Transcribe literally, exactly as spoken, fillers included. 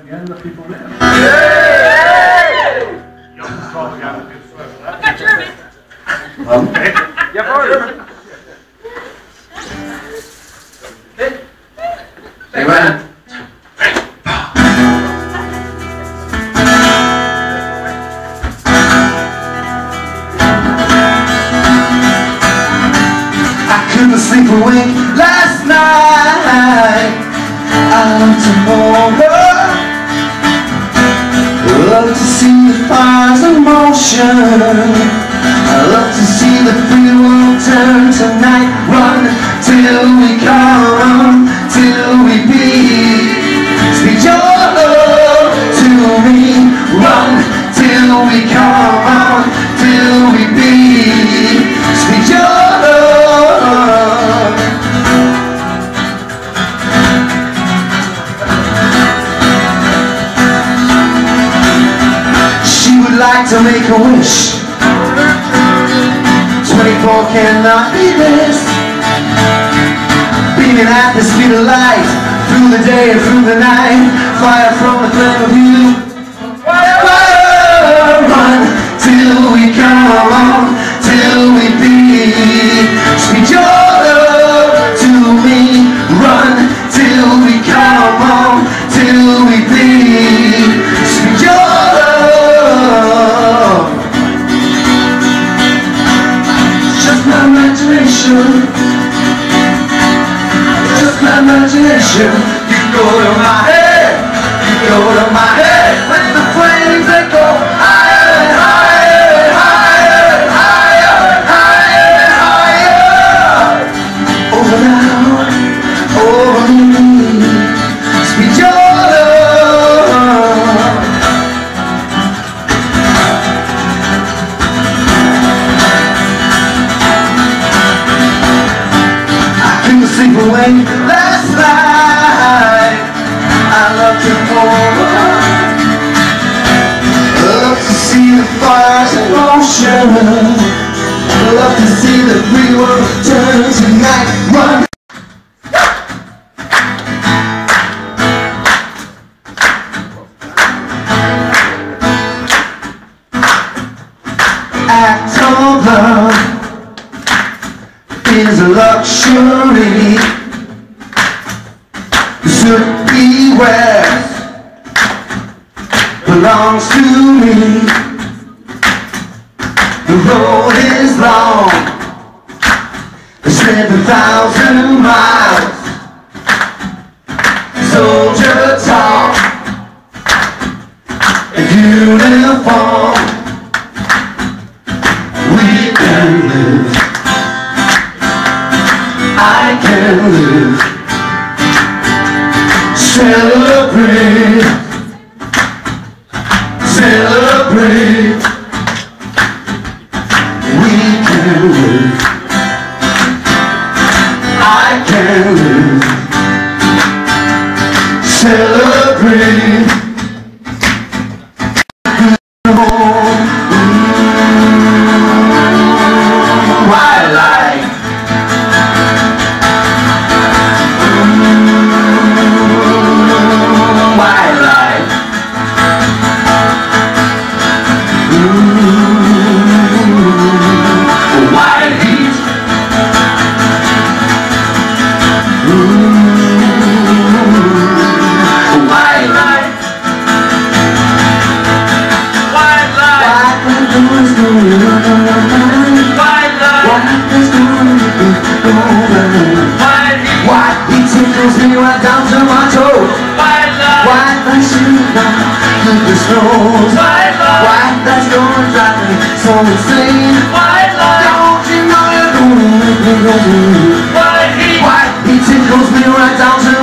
again, the people there. You almost called the guy with good sweater. I've got German. Um, Yeah, German. Hey, man. I couldn't sleep a wink last night. I love tomorrow. I love to see the fires in motion. I love to see the free world turn tonight. Run till we come, till we beat. Speak your love to me. Run till we come, till we beat. Speak your love. She would like to make a wish. Twenty-four cannot be this. Beaming at the speed of light, through the day and through the night. Fire from the flame of you. Fire, fire, run till we come, till we beat. Speak your love to me. Run till we come, till we beat. Speak your love. Just my imagination. Just my imagination. You go to my head. You go to my head. When the flames they go higher and higher and higher and higher and higher and higher. Over now, over me. Speak your love. I couldn't sleep away last night. I love you more. I love to see the fires in motion. I love to see the free world turn tonight. Run. Act of love is a luxury. Should be where belongs to me. The road is long, seven thousand miles. Soldier talk, uniform. We can live. I can live. Celebrate, celebrate. We can live. I can live. Celebrate. Wildlife. Wildlife. Ooh, wild heat. Ooh, wildlife. Wildlife. Wildlife is going on. Wildlife. Wildlife is going on. White heat tickles me right down to my toes. White that's shooting down through the snows. White that's gonna drive me so insane. Don't you know you're gonna make me go blue? White heat tickles me right down to